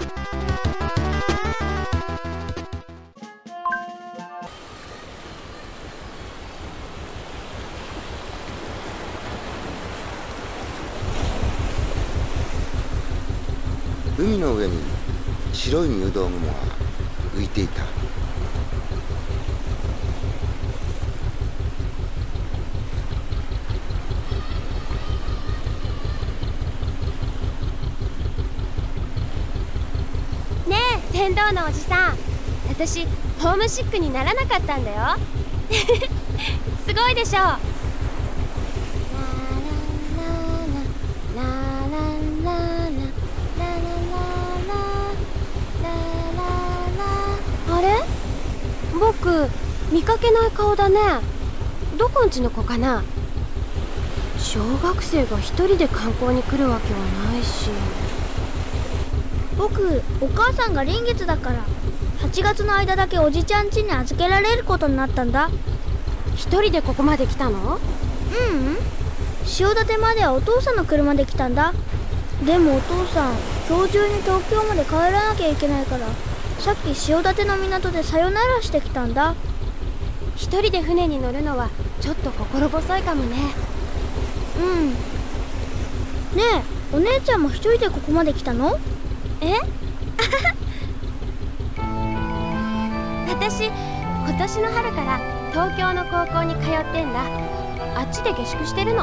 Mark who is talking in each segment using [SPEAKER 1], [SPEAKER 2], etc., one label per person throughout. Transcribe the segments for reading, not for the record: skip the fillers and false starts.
[SPEAKER 1] 海の上に白い入道雲が浮いていた。
[SPEAKER 2] ねえ、船頭のおじさん、私ホームシックにならなかったんだよ。すごいでしょ。あれ、僕見かけない顔だね。どこんちの子かな。小学生が一人で観光に来るわけはないし。
[SPEAKER 3] 僕、お母さんが臨月だから8月の間だけおじちゃん家に預けられることになったんだ。
[SPEAKER 2] 一人でここまで来たの？
[SPEAKER 3] 潮立まではお父さんの車で来たんだ。でもお父さん、今日中に東京まで帰らなきゃいけないから、さっき潮立の港でさよならしてきたんだ。
[SPEAKER 2] 一人で船に乗るのはちょっと心細いかもね。
[SPEAKER 3] ねえ、お姉ちゃんも一人でここまで来たの？
[SPEAKER 2] え？私、今年の春から東京の高校に通ってんだ。あっちで下宿してるの。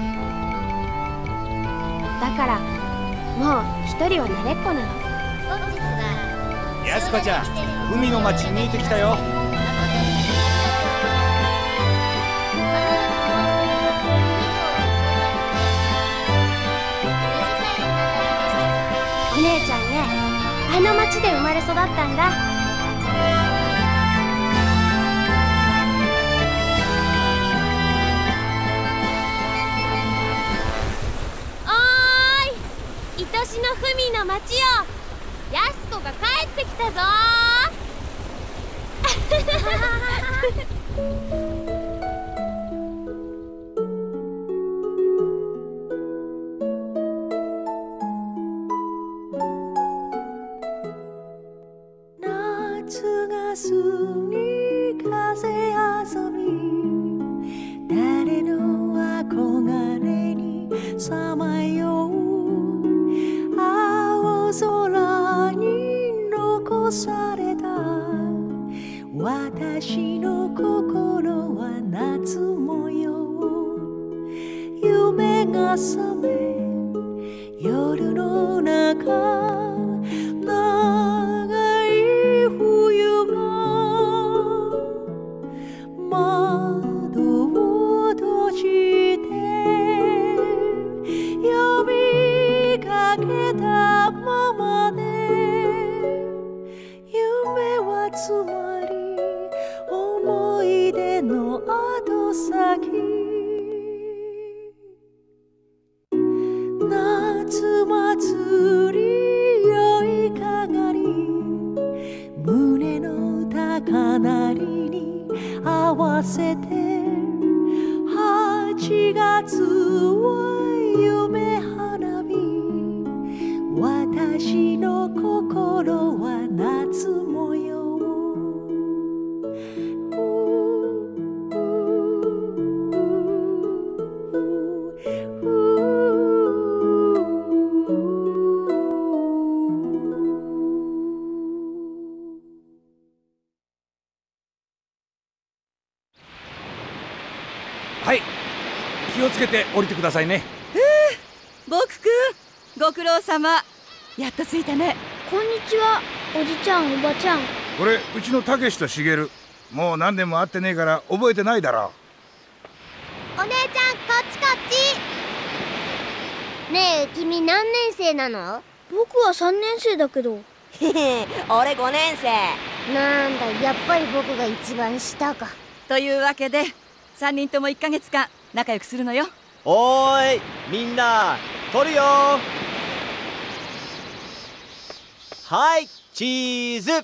[SPEAKER 2] だからもう一人は慣れっこなの。
[SPEAKER 4] やすこちゃん、海の町見えてきたよ。
[SPEAKER 2] お姉ちゃんね、あの町で生まれ育ったんだ。愛しの文の町よ、やすこが帰ってきたぞ
[SPEAKER 5] 夏が過ぎ風遊び、誰の憧れにさまよう青空に残された私の心は夏模様。夢が覚め夜の中、長い冬が窓を閉じて呼びかけたままで、夢はつまり思い出の後先。夏祭り酔いかがり、胸の高鳴りに合わせて8月は夢花火、私の心は夏模様。
[SPEAKER 4] はい、気をつけて降りてくださいね。
[SPEAKER 6] 僕くん、ご苦労様。やっと着いたね。
[SPEAKER 3] こんにちは、おじちゃん、おばちゃん。
[SPEAKER 7] これうちのたけしとしげる。もう何年も会ってねえから覚えてないだろ。
[SPEAKER 2] お姉ちゃん、こっちこっち。ねえ、君何年生なの？
[SPEAKER 3] 僕は3年生だけど。
[SPEAKER 6] 俺5年生。
[SPEAKER 2] なんだ、やっぱり僕が一番下か。
[SPEAKER 6] というわけで3人とも1ヶ月間仲良くするのよ。
[SPEAKER 8] おーい、みんな撮るよ。はい、チーズ。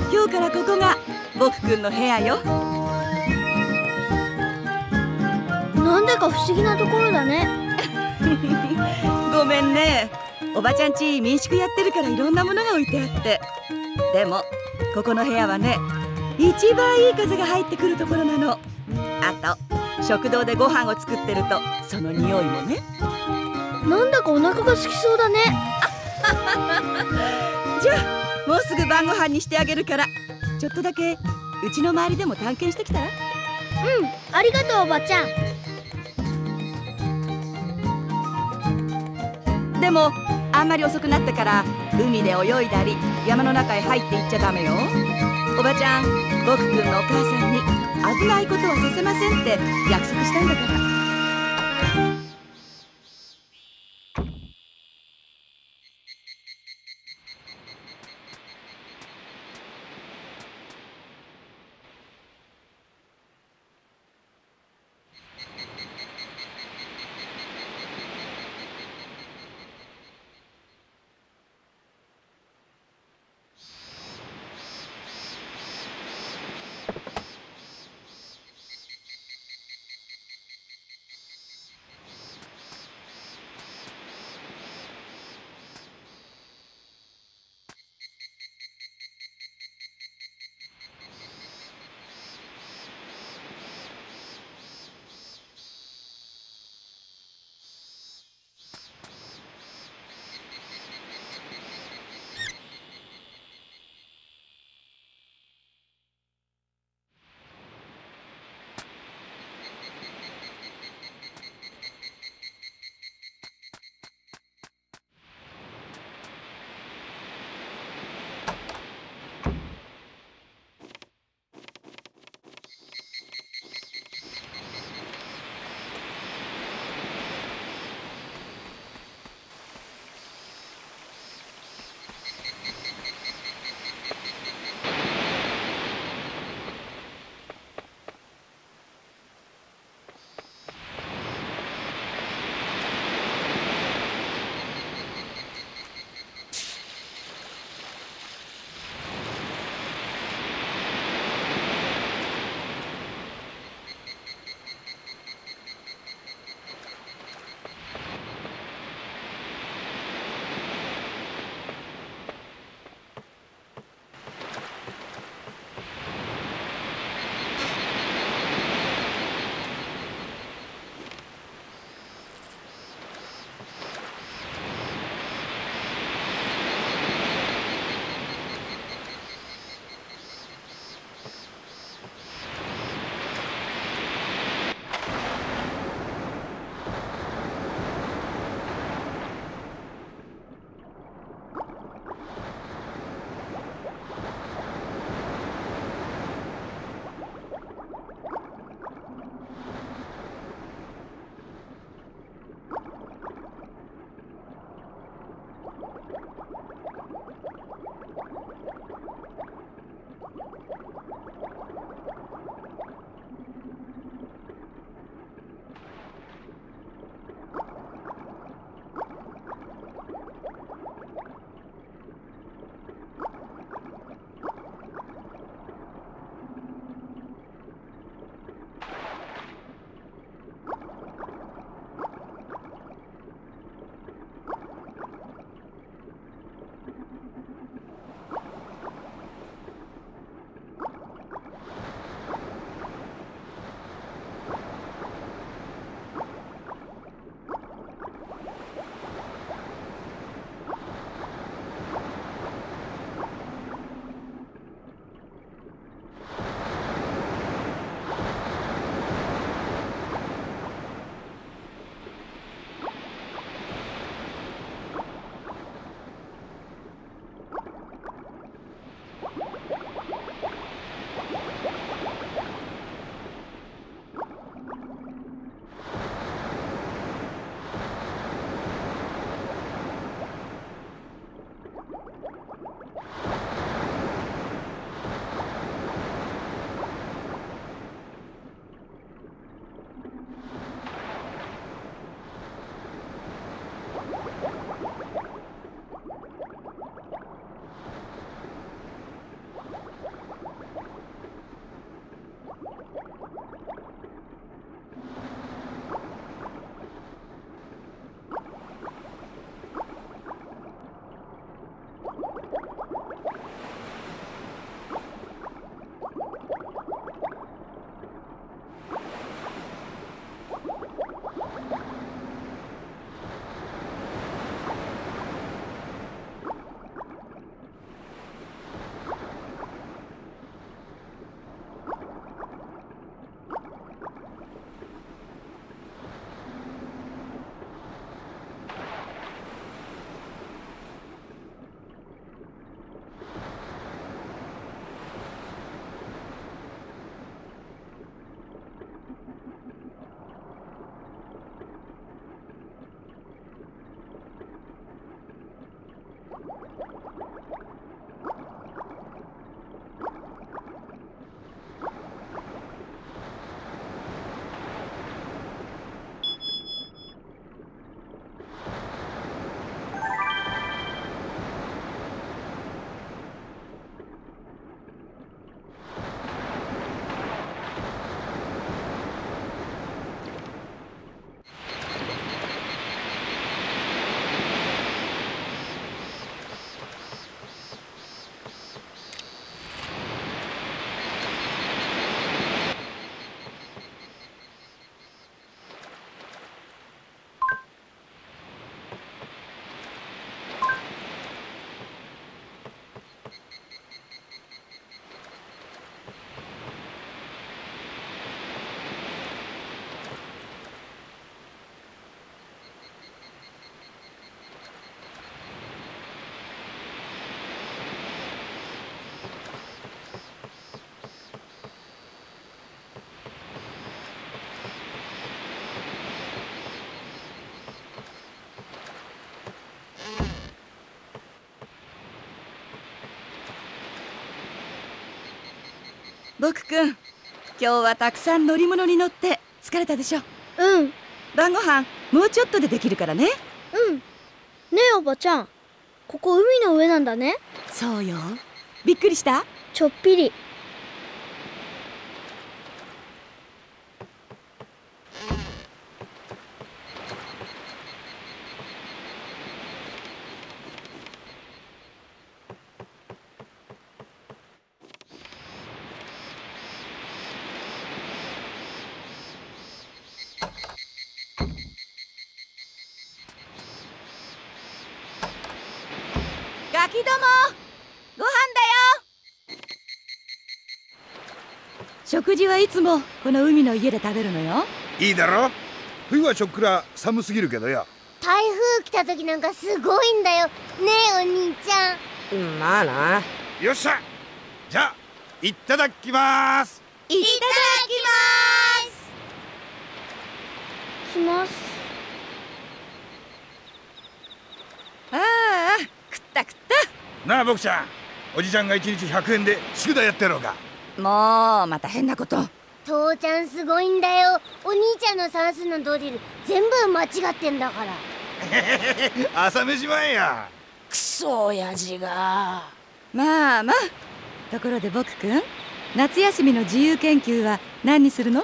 [SPEAKER 6] 今日からここが僕くんの部屋よ。
[SPEAKER 3] なんでか不思議なところだね。
[SPEAKER 6] ごめんね。おばちゃんち民宿やってるからいろんなものが置いてあって。でもここの部屋はね、一番いい風が入ってくるところなの。あと食堂でご飯を作ってるとその匂いもね。
[SPEAKER 3] なんだかお腹が空きそうだね。
[SPEAKER 6] じゃあもうすぐ晩ご飯にしてあげるから、ちょっとだけうちの周りでも探検してきたら。
[SPEAKER 3] ありがとうおばちゃん。
[SPEAKER 6] でもあんまり遅くなったから海で泳いだり山の中へ入っていっちゃダメよ。おばちゃん、僕くんのお母さんに危ないことはさせませんって約束したんだから。 僕くん、今日はたくさん乗り物に乗って疲れたでしょ。
[SPEAKER 3] うん。
[SPEAKER 6] 晩ご飯もうちょっとでできるからね。
[SPEAKER 3] うん。ねえおばちゃん、ここ海の上なんだね。
[SPEAKER 6] そうよ。びっくりした？
[SPEAKER 3] ちょっぴり。
[SPEAKER 6] ガキども、ご飯だよ。食事はいつもこの海の家で食べるのよ。
[SPEAKER 7] いいだろ。冬はちょっくら寒すぎるけどよ。
[SPEAKER 2] 台風来た時なんかすごいんだよねえお兄ちゃん。
[SPEAKER 8] まあな。
[SPEAKER 7] よっしゃ、じゃあいただきます。
[SPEAKER 2] いただきます。
[SPEAKER 3] します。
[SPEAKER 6] ああ、食った食っ
[SPEAKER 7] なあ僕ちゃん、おじちゃんが1日100円で宿題やってやろうか。
[SPEAKER 6] た。もうまた変なこと。
[SPEAKER 2] 父ちゃんすごいんだよ。お兄ちゃんの算数のドリル全部間違ってんだから。
[SPEAKER 7] 朝飯前や。
[SPEAKER 5] クソ親父が。
[SPEAKER 6] まあまあ、ところで僕くん、夏休みの自由研究は何にするの？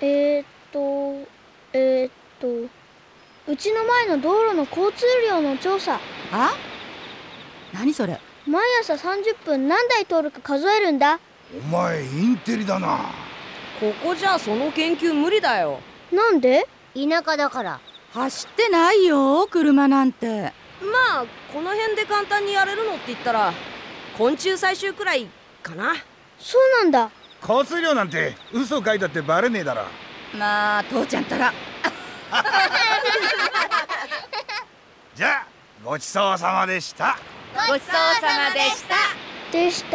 [SPEAKER 3] うちの前の道路の交通量の調査。
[SPEAKER 6] あ？何それ？
[SPEAKER 3] 毎朝30分何台通るか数えるんだ。
[SPEAKER 7] お前インテリだな。
[SPEAKER 5] ここじゃその研究無理だよ。
[SPEAKER 3] なんで？
[SPEAKER 2] 田舎だから。
[SPEAKER 6] 走ってないよ、車なんて。
[SPEAKER 5] まあこの辺で簡単にやれるのって言ったら昆虫採集くらいかな。
[SPEAKER 3] そうなんだ。
[SPEAKER 7] 交通量なんて嘘書いたってバレねえだろ。
[SPEAKER 6] まあ父ちゃんたら。
[SPEAKER 7] じゃあごちそうさまでした。
[SPEAKER 2] ごちそうさまでした。
[SPEAKER 3] でした。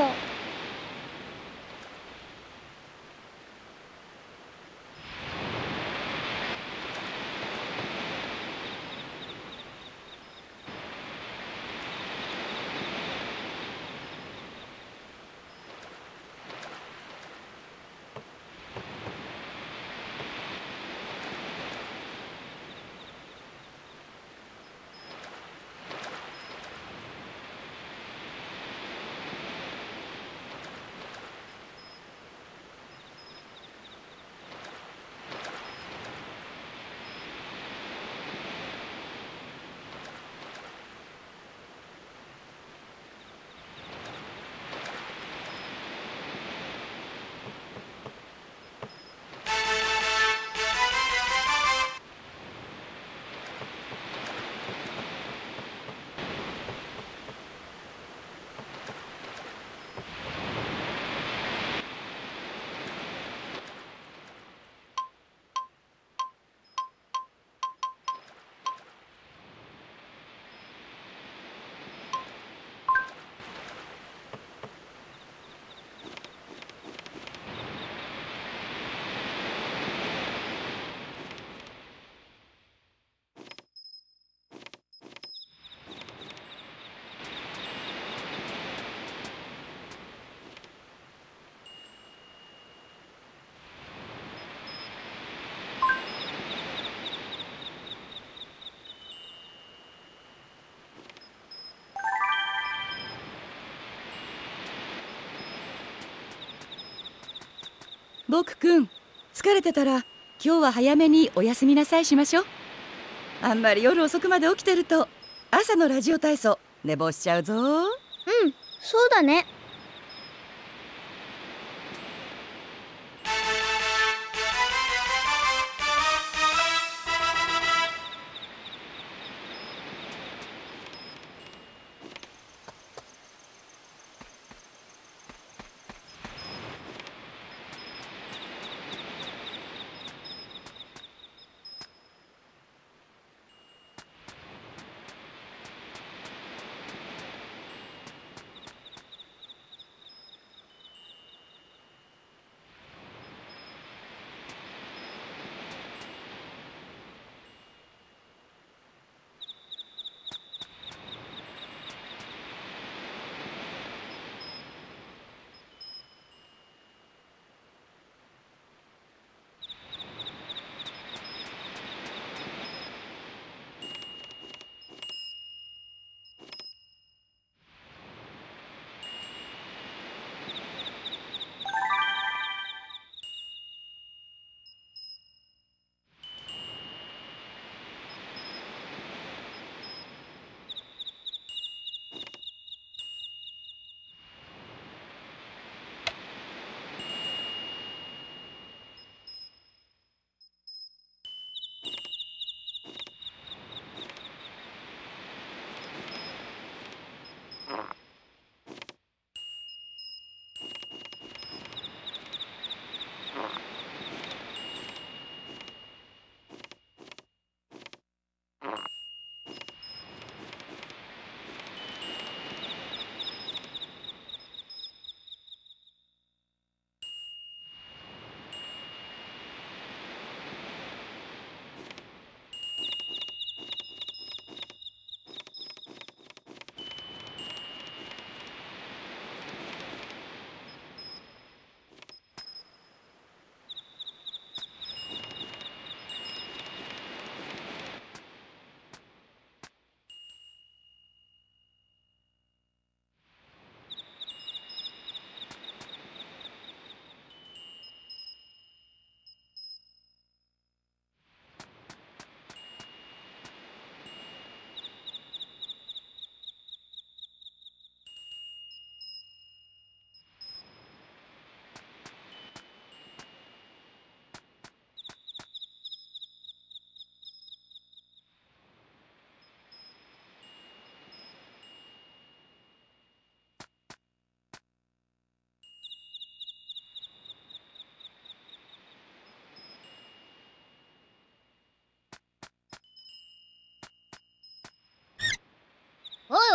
[SPEAKER 6] 僕くん、疲れてたら今日は早めにお休みなさいしましょう。あんまり夜遅くまで起きてると朝のラジオ体操寝坊しちゃうぞ。
[SPEAKER 3] うん、そうだね。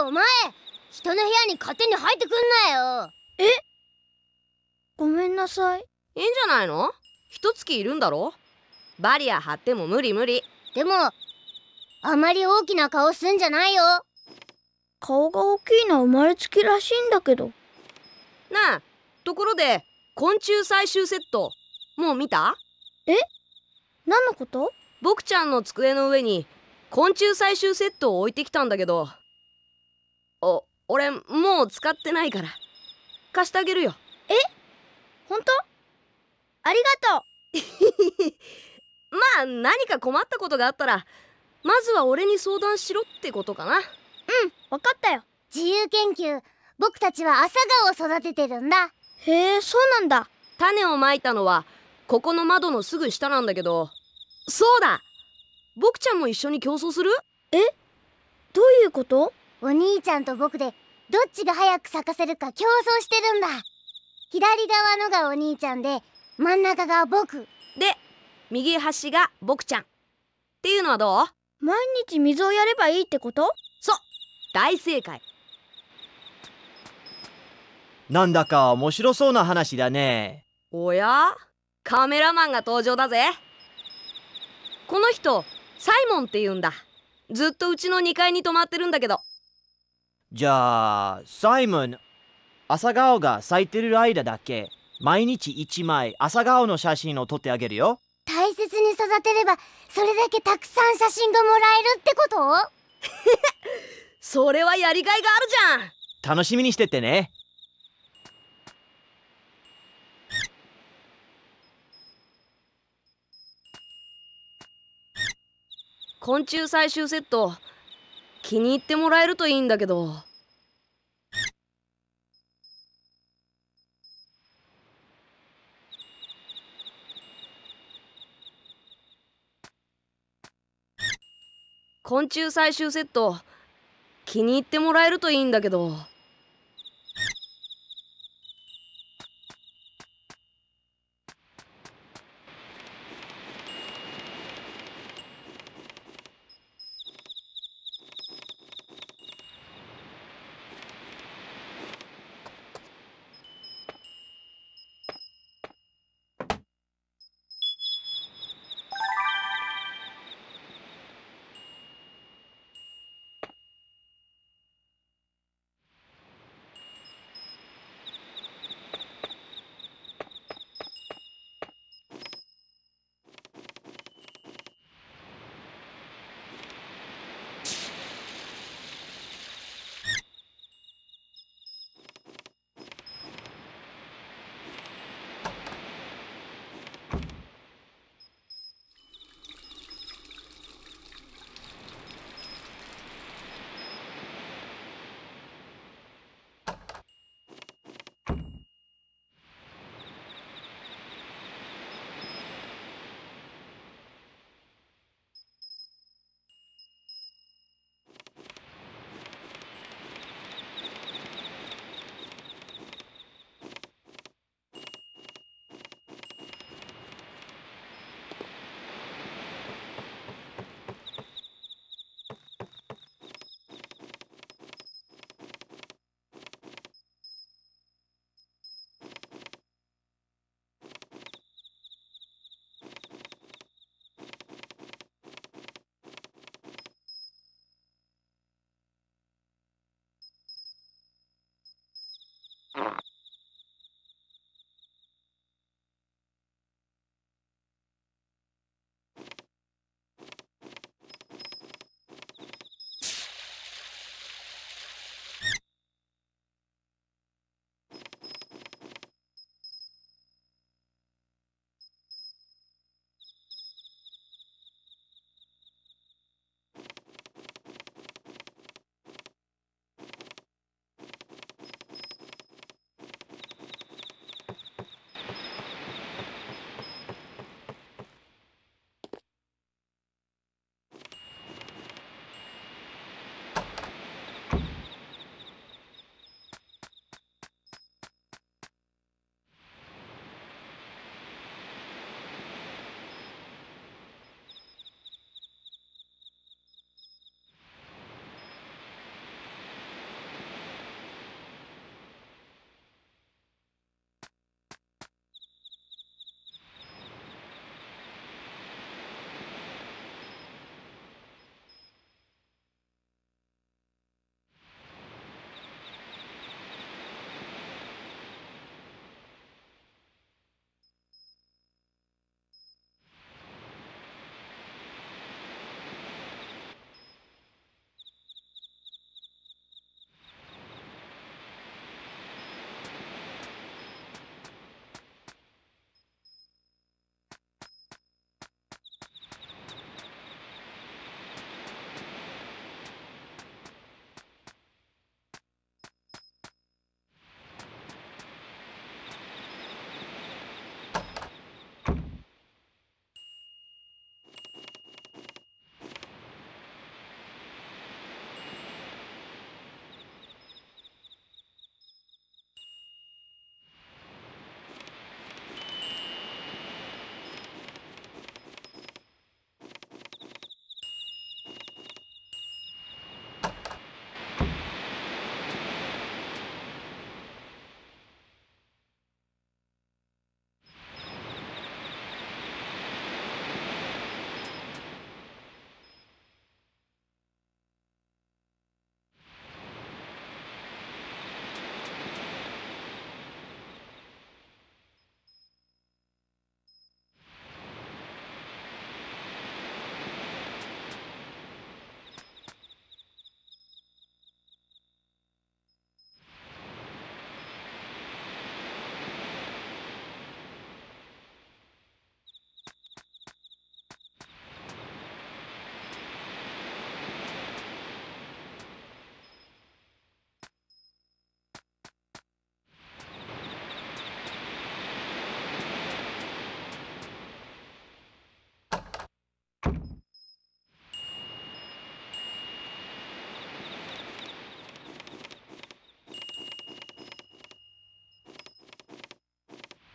[SPEAKER 9] お前、人の部屋に勝手に入ってくんなよ。
[SPEAKER 3] ごめんなさい。
[SPEAKER 10] いいんじゃないの？一月いるんだろ。バリア張っても無理無理。
[SPEAKER 9] でもあまり大きな顔すんじゃないよ。
[SPEAKER 3] 顔が大きいのは生まれつきらしいんだけど。
[SPEAKER 10] なあ、ところで昆虫採集セットもう見た？
[SPEAKER 3] 何のこと？
[SPEAKER 10] 僕ちゃんの机の上に昆虫採集セットを置いてきたんだけど、俺もう使ってないから貸してあげるよ。
[SPEAKER 3] 本当？ありがとう。
[SPEAKER 10] まあ何か困ったことがあったらまずは俺に相談しろってことかな。
[SPEAKER 3] わかったよ。
[SPEAKER 9] 自由研究、僕たちは朝顔を育ててるんだ。
[SPEAKER 3] へえ、そうなんだ。
[SPEAKER 10] 種をまいたのはここの窓のすぐ下なんだけど、そうだ、僕ちゃんも一緒に競争する？
[SPEAKER 3] どういうこと？
[SPEAKER 9] お兄ちゃんと僕でどっちが早く咲かせるか競争してるんだ。左側のがお兄ちゃんで真ん中が僕
[SPEAKER 10] で、右端が僕ちゃんっていうのはどう？
[SPEAKER 3] 毎日水をやればいいってこと？
[SPEAKER 10] そう、大正解。
[SPEAKER 8] なんだか面白そうな話だね。
[SPEAKER 10] おや？カメラマンが登場だぜ。この人サイモンって言うんだ。ずっとうちの2階に泊まってるんだけど。
[SPEAKER 8] じゃあサイモン、朝顔が咲いてる間だけ毎日1枚朝顔の写真を撮ってあげるよ。
[SPEAKER 9] 大切に育てればそれだけたくさん写真がもらえるってこと？
[SPEAKER 10] それはやりがいがあるじゃん。
[SPEAKER 8] 楽しみにしててね。
[SPEAKER 10] 昆虫採集セット気に入ってもらえるといいんだけど。昆虫採集セット気に入ってもらえるといいんだけど。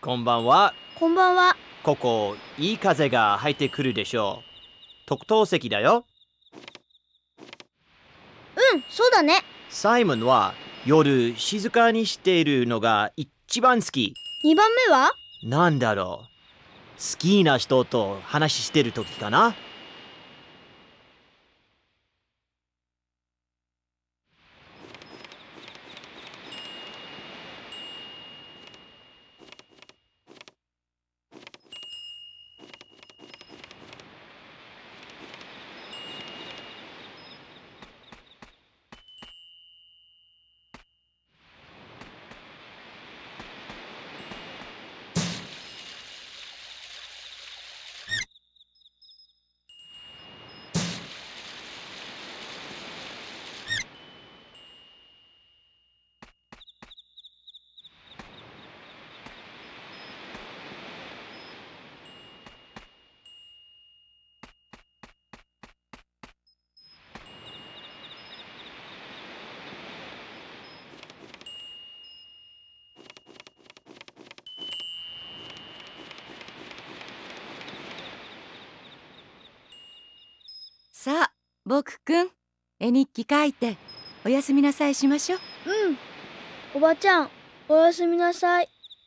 [SPEAKER 8] こんばんは。
[SPEAKER 3] こんばんは。
[SPEAKER 8] ここ、いい風が入ってくるでしょう。特等席だよ。
[SPEAKER 3] うん、そうだね。
[SPEAKER 8] サイモンは夜静かにしているのが一番好き。
[SPEAKER 3] 2番目は？
[SPEAKER 8] なんだろう。好きな人と話してる時かな。
[SPEAKER 6] さあ、僕くん、絵日記書いておやすみなさいしましょう。
[SPEAKER 3] うん。おばちゃん、おやすみなさい。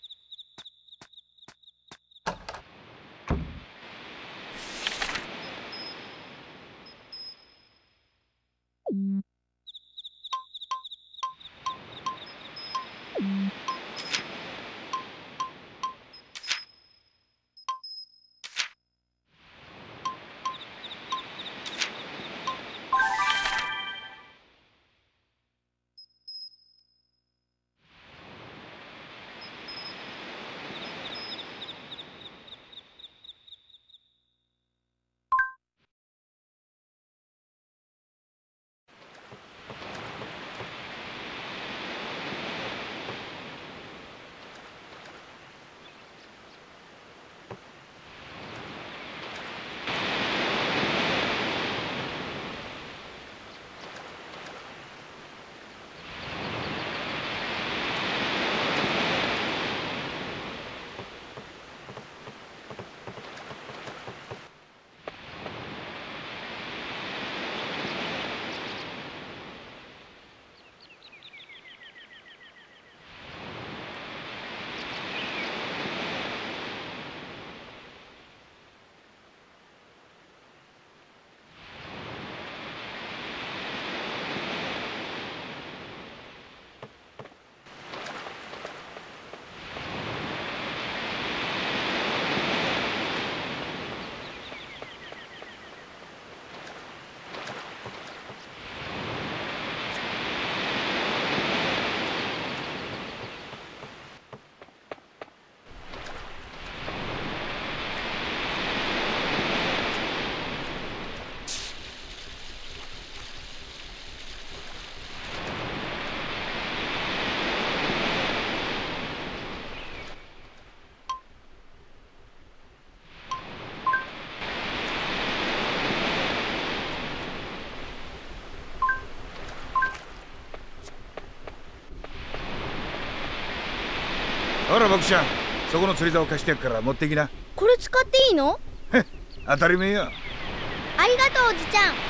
[SPEAKER 7] ほら僕ちゃん、そこの釣り竿貸してやっから持ってきな。
[SPEAKER 3] これ使っていいの？
[SPEAKER 7] 当たり前や。
[SPEAKER 3] ありがとう、おじちゃん。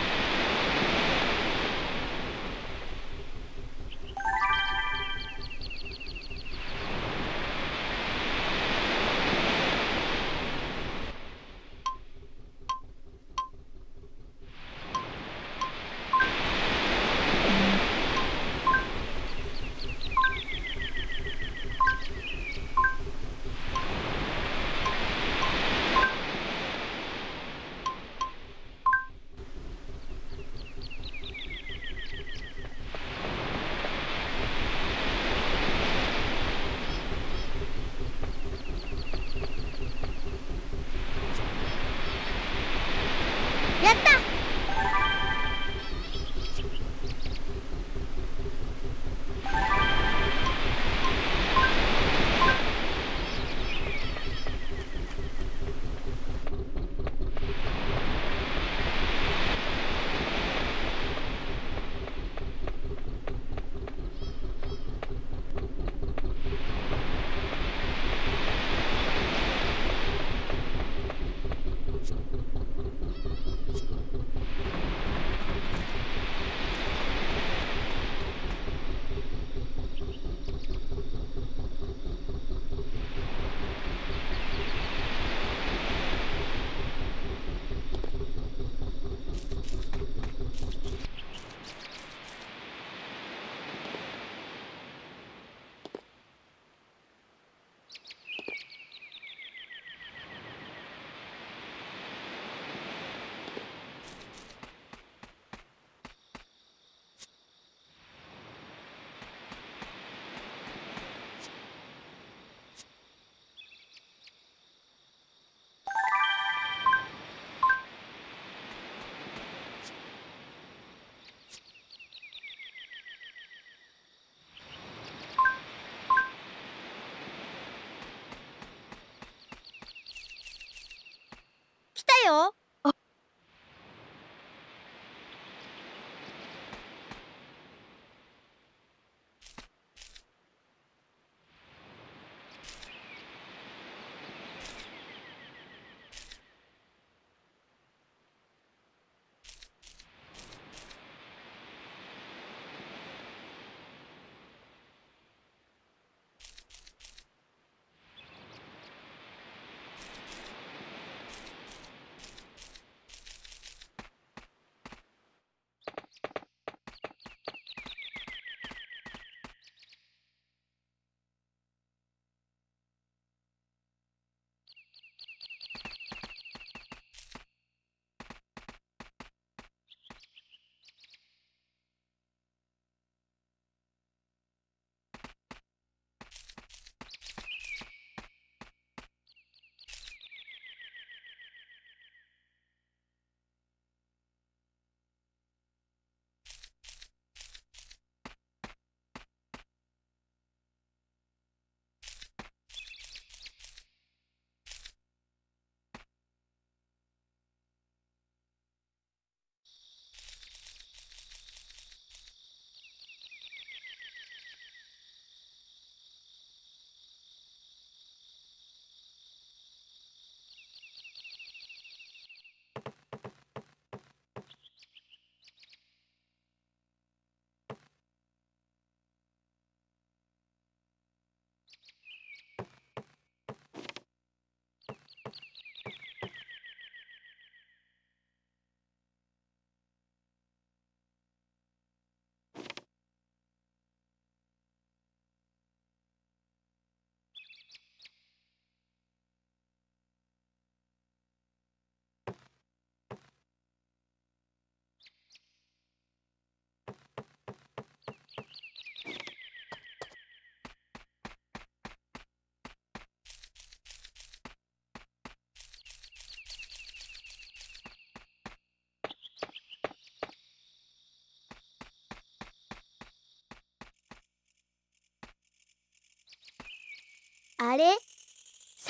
[SPEAKER 3] あれさ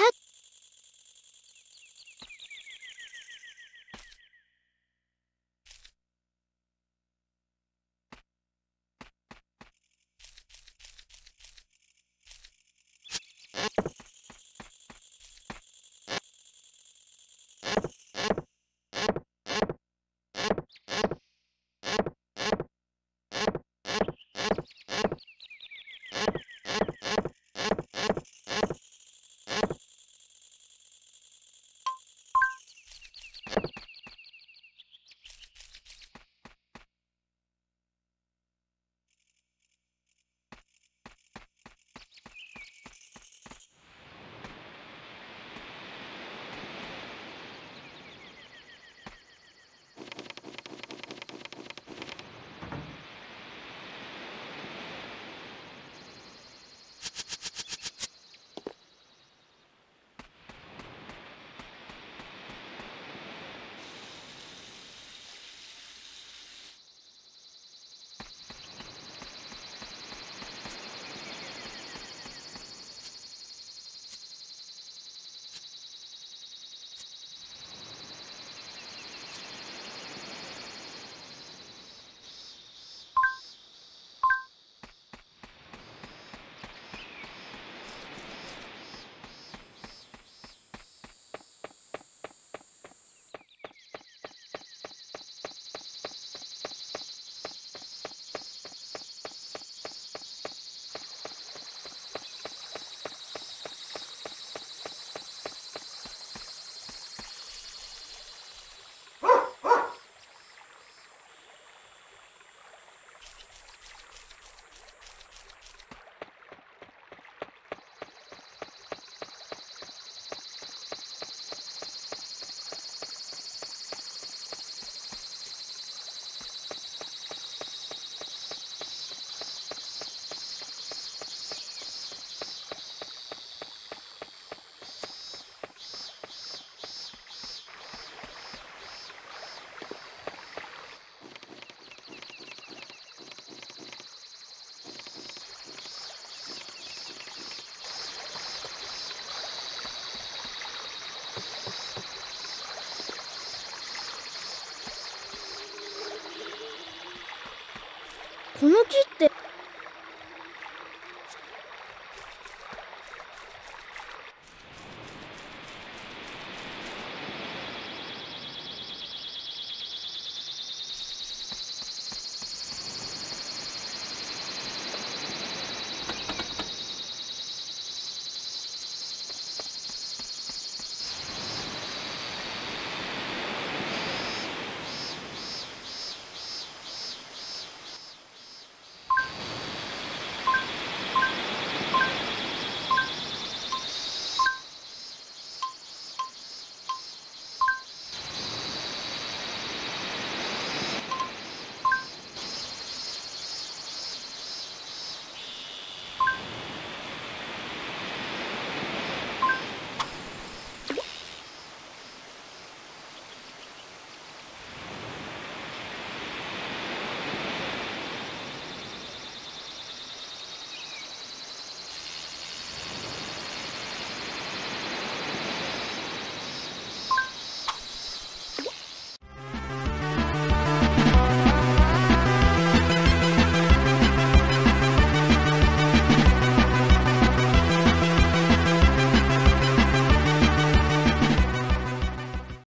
[SPEAKER 3] この木って